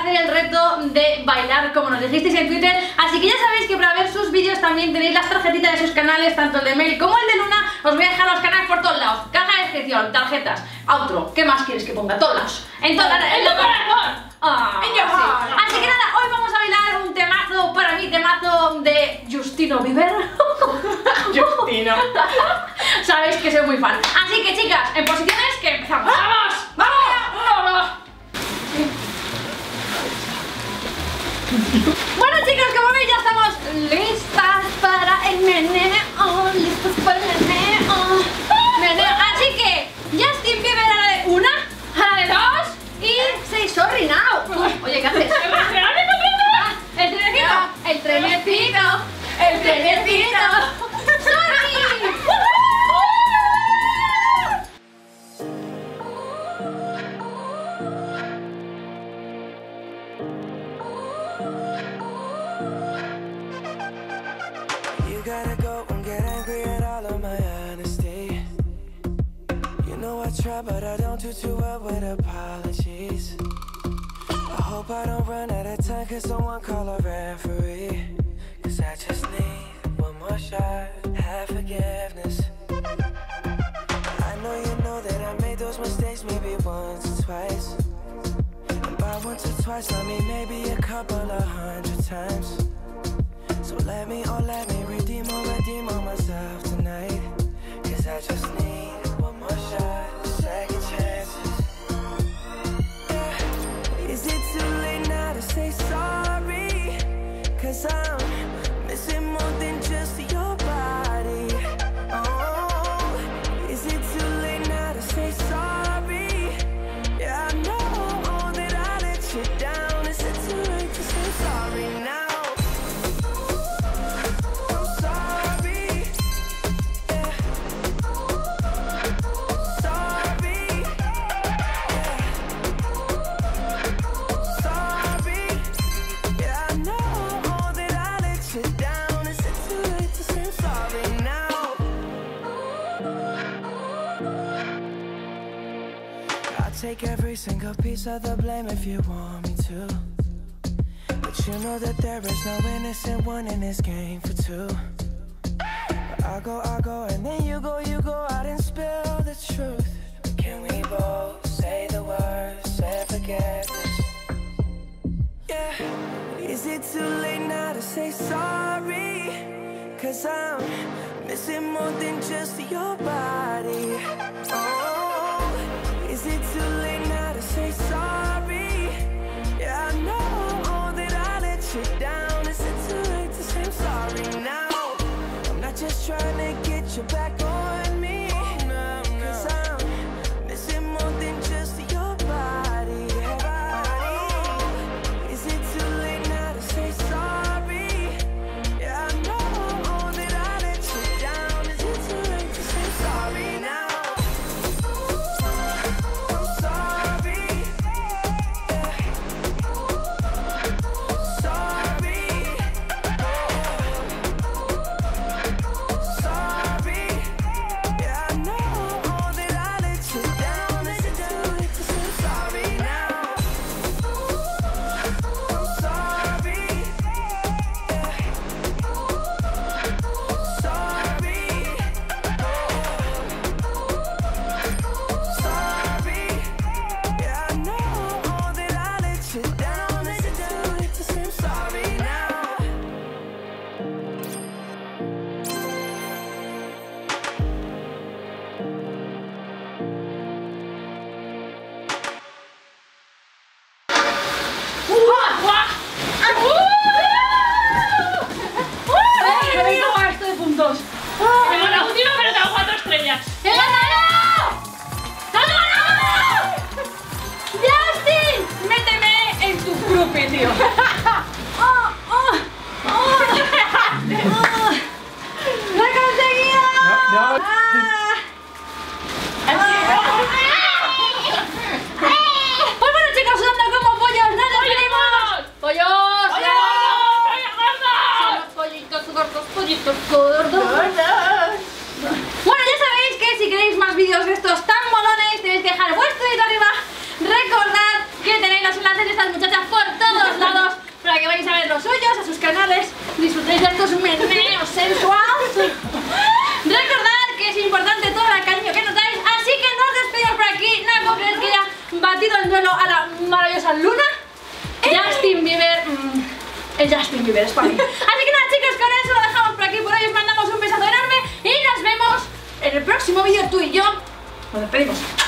hacer el reto de bailar como nos dijisteis en Twitter. Así que ya sabéis que para ver sus vídeos también tenéis las tarjetitas de sus canales, tanto el de Mel como el de Luna. Os voy a dejar los canales por todos lados, caja de descripción, tarjetas, outro. ¿Qué más quieres que ponga? Todos lados. En todas las... ¡En tu corazón! Así que nada, hoy vamos a bailar un temazo, para mí temazo de Justino Bieber. Justino. Sabéis que soy muy fan. Así que chicas, en posiciones que empezamos. ¡Vamos! ¡Vamos! Bueno chicos, como veis ya estamos listas para el meneo. Listas para el meneo. Así que Justin Bieber a la de una, a la de dos y say sorry now. Oye, ¿qué haces? El trenecito. El trenecito. El trenecito. ¡Sorry! You gotta go and get angry at all of my honesty. You know I try, but I don't do too well with apologies. I hope I don't run out of time, cause someone call a referee. Cause I just need one more shot, have forgiveness. I know that I made those mistakes maybe once or twice. And by once or twice, I mean maybe a couple of 100 times. So let me redeem on myself tonight. Cause I just need one more shot, second chances. Yeah. Is it too late now to say sorry? Cause I'm missing more than just your body. Oh, is it too late now to say sorry? Yeah, I know that I let you down. Is it too late to say sorry now? Take every single piece of the blame if you want me to. But you know that there is no innocent one in this game for two. But I go, and then you go out and spill the truth. Can we both say the words, say forgiveness? Yeah. Is it too late now to say sorry? Cause I'm missing more than just your body. Oh, is it too late now to say sorry? Yeah, I know that I let you down. Is it too late to say I'm sorry now? I'm not just trying to get you back on me. Cause I'm missing more than just your body. Is it too late now to say sorry? Yeah, I know that I let you down. Is it too late to say sorry now? Tengo la última, pero tengo 4 estrellas. ¡He ganado! ¡Has ganado! ¡Justin! Méteme en tu grupo, tío. ¡Lo he conseguido! Pues bueno chicos, sudando como pollos, nos despedimos. ¡Pollos! Somos pollitos gordos. Bueno, ya sabéis que si queréis más vídeos de estos tan molones tenéis que dejar vuestro dedito arriba. Recordad que tenéis las enlaces de estas muchachas por todos lados para que vayáis a ver los suyos, a sus canales, disfrutéis de estos meneos sensuales. Recordad que es importante todo el cariño que nos dais, así que nos despedimos por aquí. No puedo creer que haya batido el duelo a la maravillosa Luna. Justin Bieber, el Justin Bieber es para mí. Así que nada, chicos, con eso lo dejamos por aquí por hoy. Os mandamos un besazo enorme y nos vemos en el próximo vídeo. Tú y yo nos despedimos.